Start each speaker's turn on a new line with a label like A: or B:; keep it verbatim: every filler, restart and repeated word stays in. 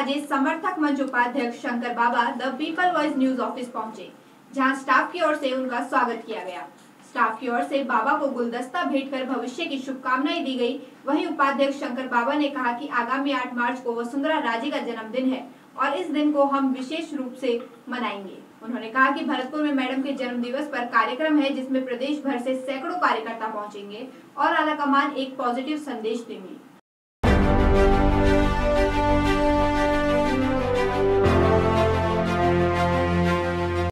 A: राजेश समर्थक मंच उपाध्यक्ष Shankar Baba the people voice news office पहुंचे, जहां स्टाफ की ओर से उनका स्वागत किया गया। स्टाफ की ओर से बाबा को गुलदस्ता भेंट कर भविष्य की शुभकामनाएं दी गई। वहीं उपाध्यक्ष शंकर बाबा ने कहा कि आगामी आठ मार्च को वसुंधरा राजे का जन्मदिन है और इस दिन को हम विशेष रूप से मनाएंगे। उन्होंने कहा कि भरतपुर में मैडम के जन्म दिवस पर कार्यक्रम है, जिसमें प्रदेश भर से सैकड़ों कार्यकर्ता पहुंचेंगे और आलाकमान एक पॉजिटिव संदेश देंगे।